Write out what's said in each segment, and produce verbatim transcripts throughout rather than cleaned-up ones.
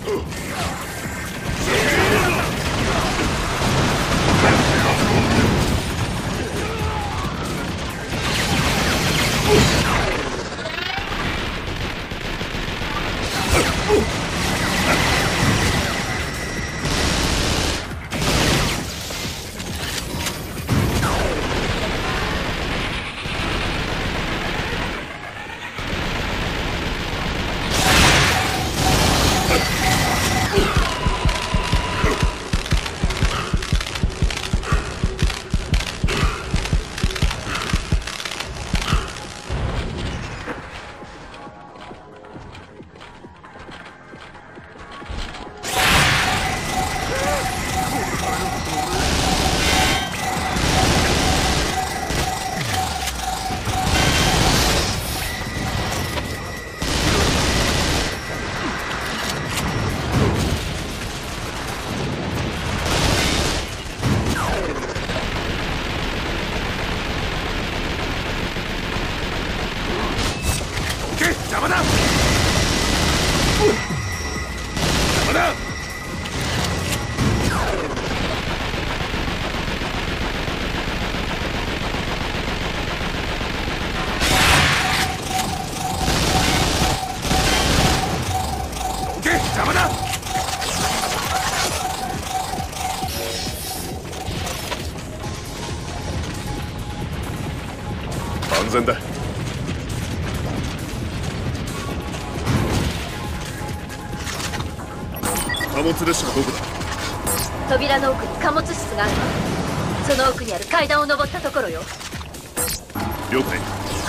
安全だ。貨物列車はどこだ？ 扉の奥に貨物室があるわ。その奥にある階段を登ったところよ。 了解。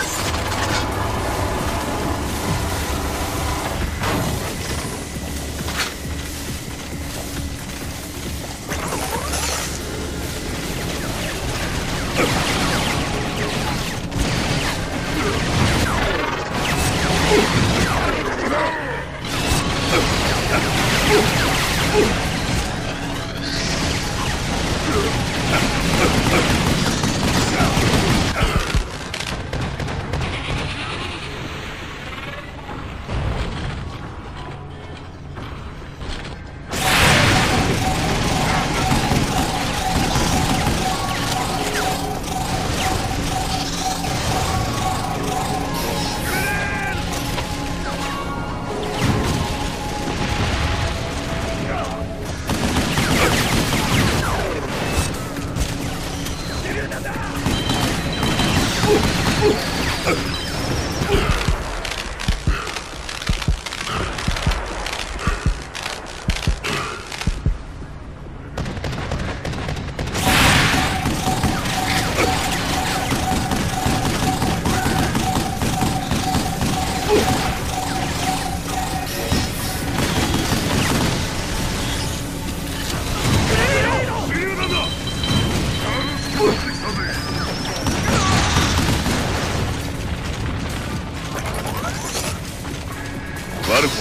悪くない。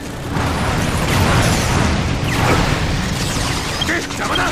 邪魔だ。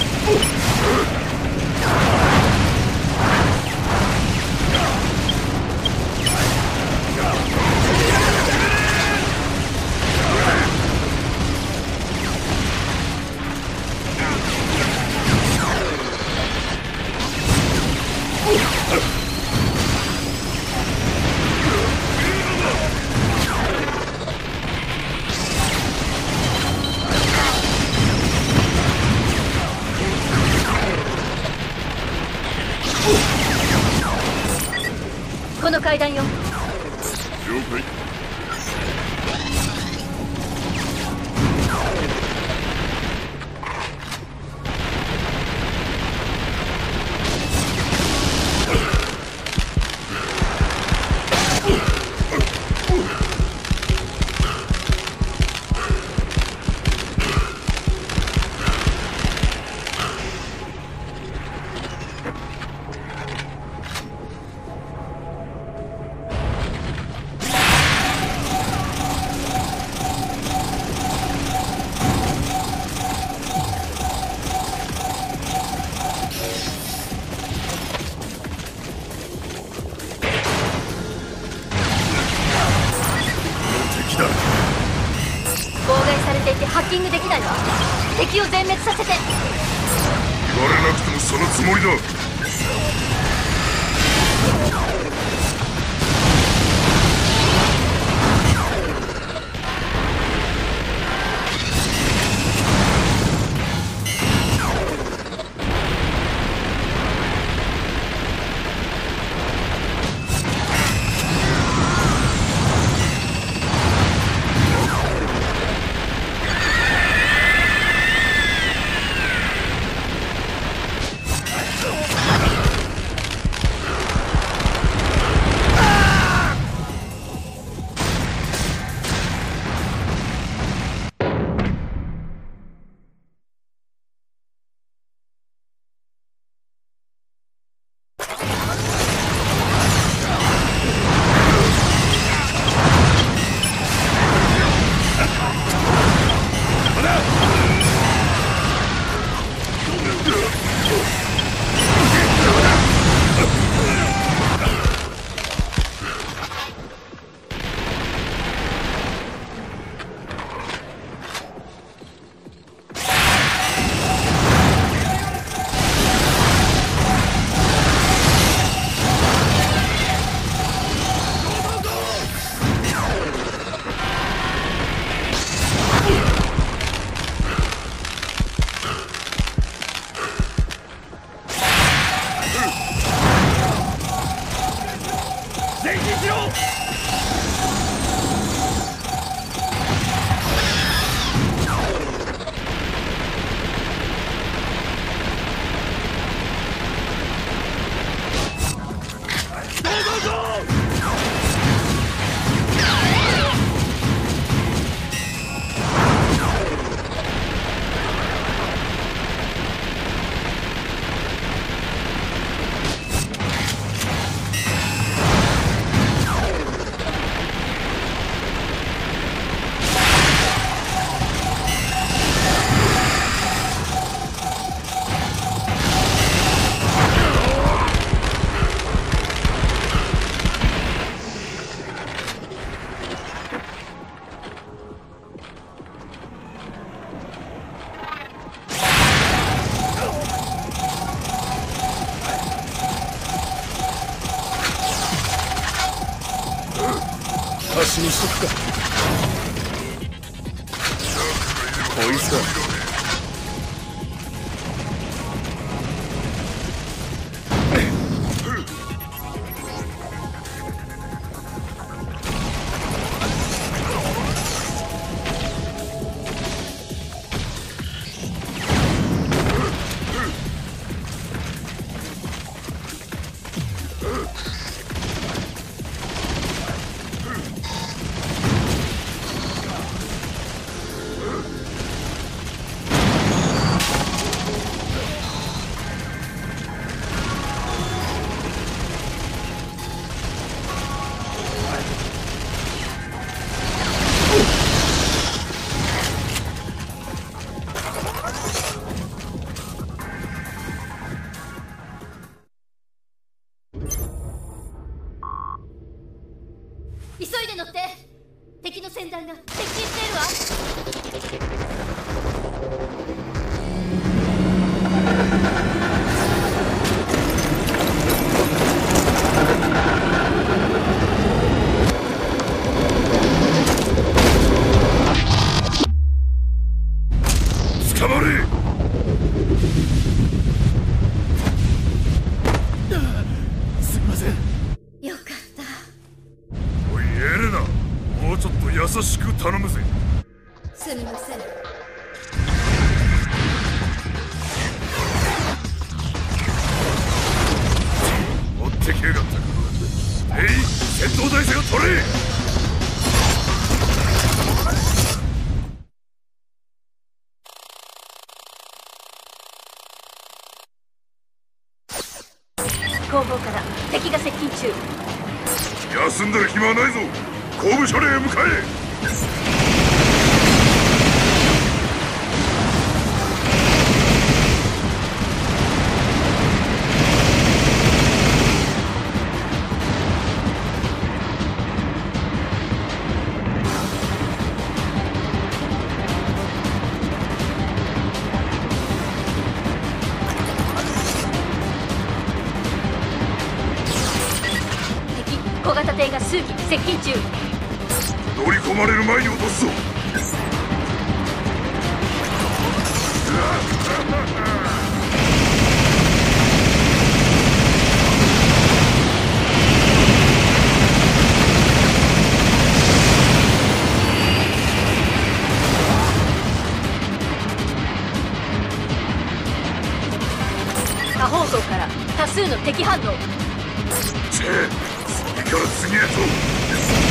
この階段よ。 了解。 ていてハッキングできないわ。敵を全滅させて。 言われなくてもそのつもりだ。 足にしとくか。こいつだ。 急いで乗って。敵の船団が接近しているわ。 捕まれ。 すいません。 よかった。 おいエレナ、もうちょっと優しく頼むぜ。 すみません。 持ってきやがったか。えい、戦闘態勢を取れ。 後方から敵が接近中。 休んでる暇はないぞ。後部署令へ向かえ。 数機接近中。 乗り込まれる前に落とすぞ。 多方向から多数の敵反応。 チェ次から次へと。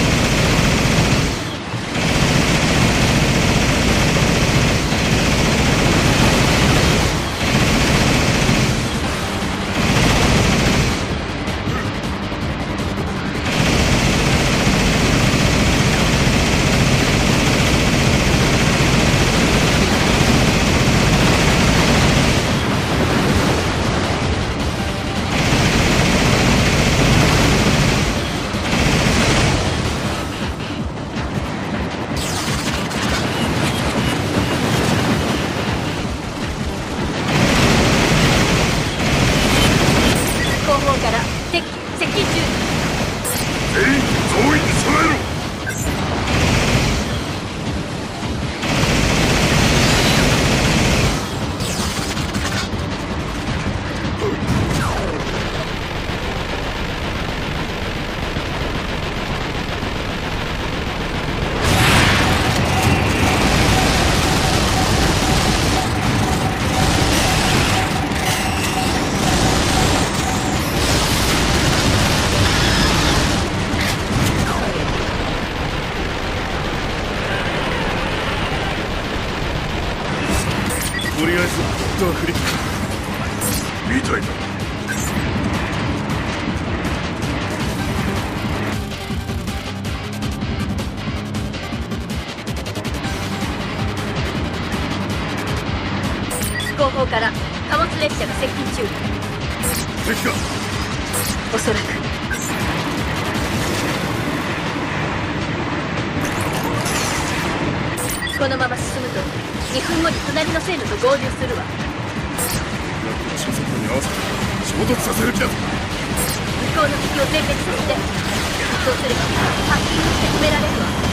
とりあえずドアフリックみたいだ。 後方から貨物列車が接近中。 敵か。 おそらくこのまま進むとにふんごに隣の線路と合流するわ。 車速度に合わせて衝突させる気だぞ。 向こうの敵を全滅させて、そうすればハッキングして止められるわ。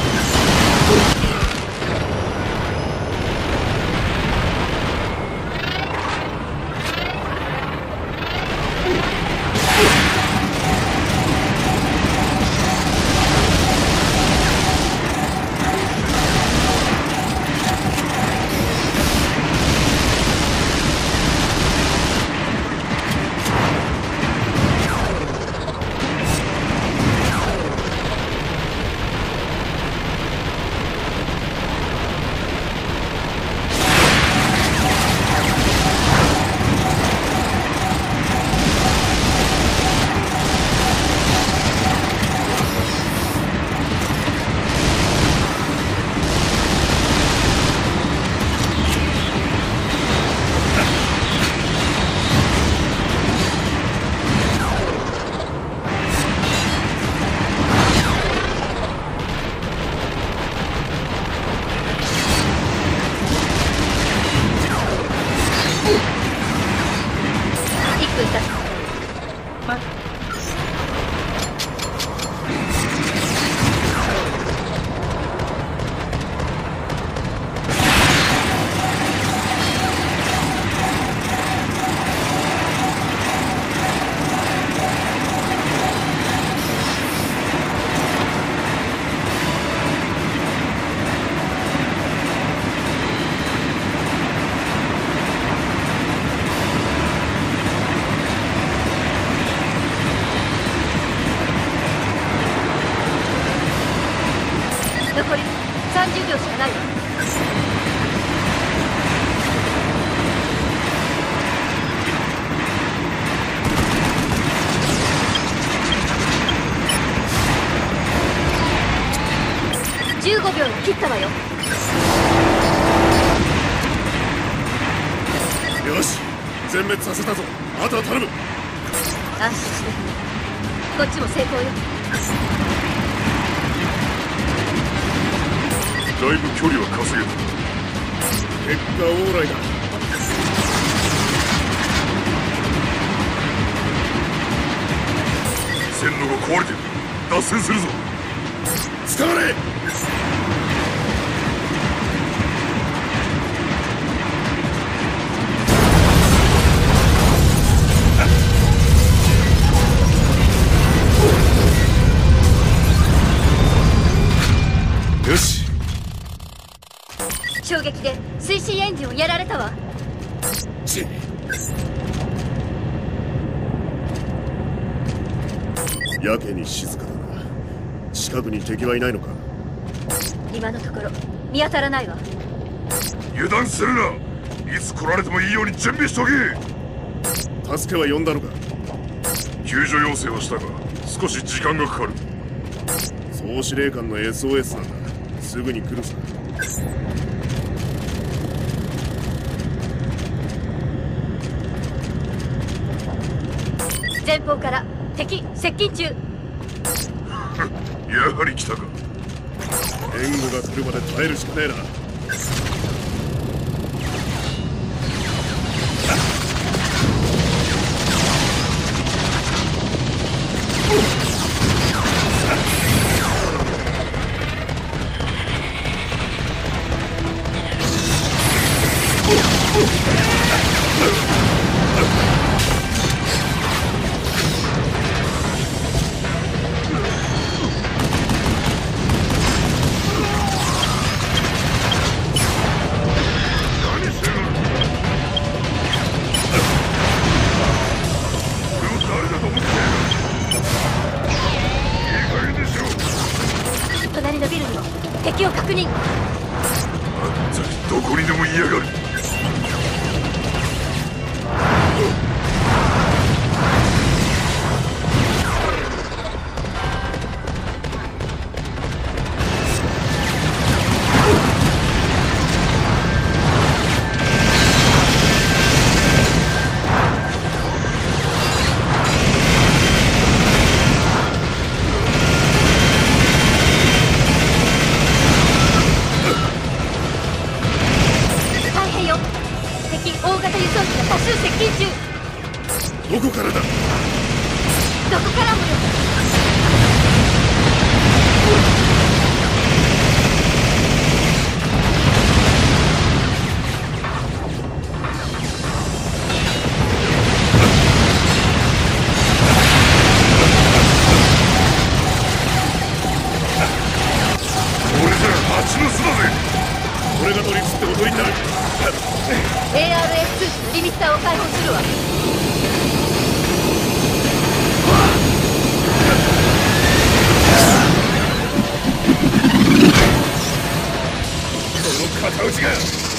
残りさんじゅうびょうしかないわ。じゅうごびょうを切ったわよ。 よし、全滅させたぞ。あとは頼む。 安心して、こっちも成功よ。 だいぶ距離は稼げた。 結果オーライだ。 線路が壊れてる。 脱線するぞ。 捕まれ。 よし。 衝撃で推進エンジンをやられたわ。 ちやけに静かだな。近くに敵はいないのか。 今のところ見当たらないわ。 油断するな。いつ来られてもいいように準備しとけ。 助けは呼んだのか。 救助要請はしたが少し時間がかかる。 総司令官の エスオーエス なんだ。すぐに来るさ。 前方から敵接近中。 やはり来たか。 援護が来るまで耐えるしかねえな。 隣のビルに敵を確認。 あんたどこにでもいやがる。どこからだ。 どこからもよ。 俺じゃ蜂の巣だぜ。 俺が乗り移って踊りになる。 エーアールエス スーツのリミッターを解放するわ。 この片打ちが。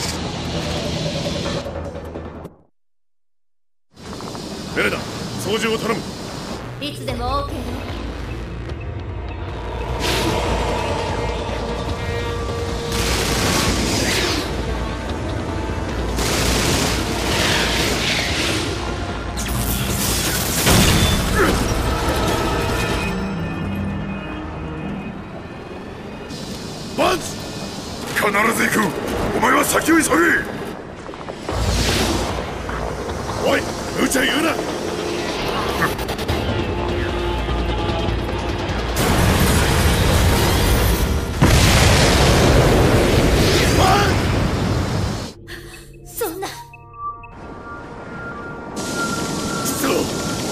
ベレダ、操縦を頼む。 いつでも オーケー よ。 バンツ、 必ず行く。お前は先を急げ。 おい、無茶言うな。 そんな。 そう。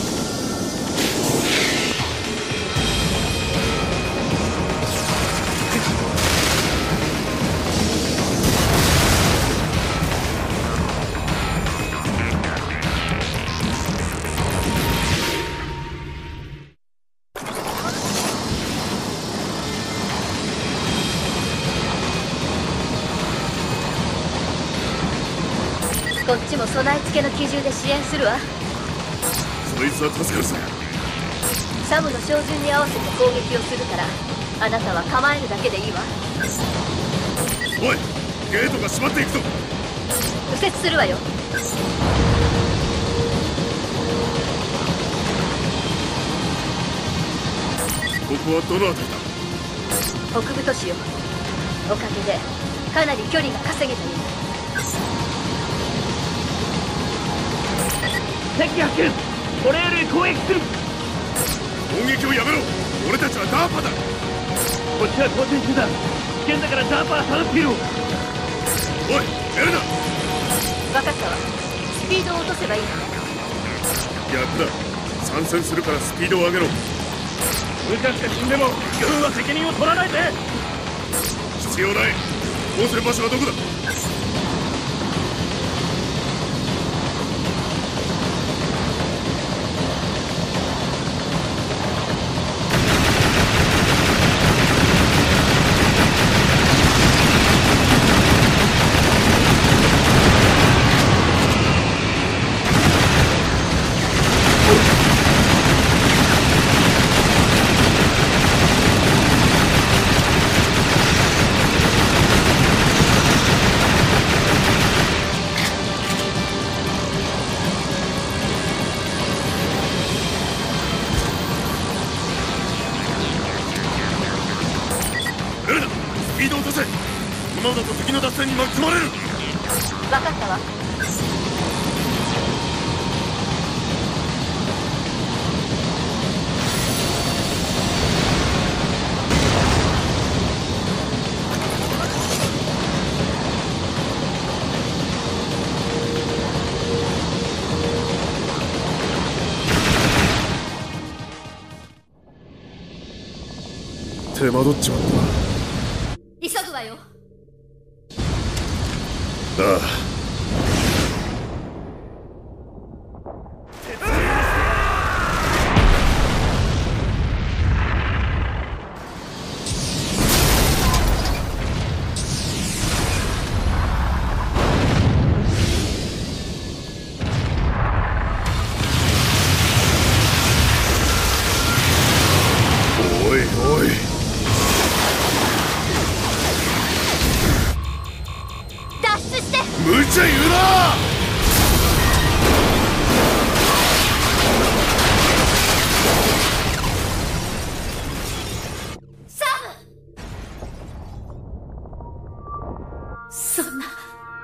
こっちも備え付けの機銃で支援するわ。 そいつは助かるさ。 サムの照準に合わせて攻撃をするから、あなたは構えるだけでいいわ。 おい、ゲートが閉まっていくぞ。 右折するわよ。 ここはどのあたりだ。 北部都市よ。おかげでかなり距離が稼げている。 敵発見。トレールへ攻撃する。 攻撃をやめろ。 俺たちはダーパだ。 こっちは交戦中だ。危険だからダーパー下がっていろ。 おいエレナ。 分かったわ。スピードを落とせばいいの。 逆だ。参戦するからスピードを上げろ。 俺たちが死んでも軍は責任を取らないで。 必要ない。当選場所はどこだ。スピードを落とせ。このままだと敵の脱線に巻き込まれる。 分かったわ。 手間取っちまった。 急ぐわよ。 ああ。 おいおい。無茶言うな。 サム。そんな。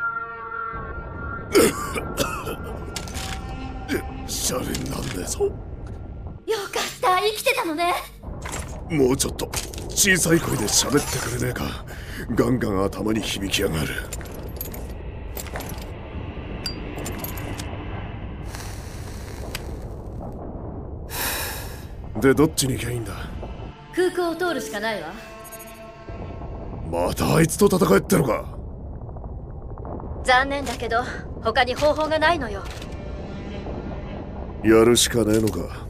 シャレになんねえぞ。 よかった、生きてたのね。 もうちょっと小さい声で喋ってくれねえか。ガンガン頭に響きやがる。で、どっちに行きゃいいんだ。 空港を通るしかないわ。 またあいつと戦えってのか。 残念だけど他に方法がないのよ。 やるしかねえのか。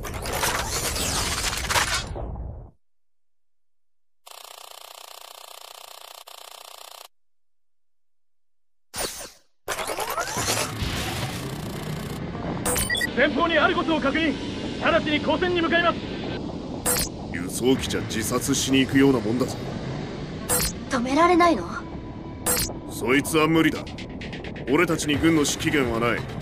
前方にあることを確認。直ちに交戦に向かいます。 輸送機じゃ自殺しに行くようなもんだぞ。 止められないの？ そいつは無理だ。俺たちに軍の指揮権はない。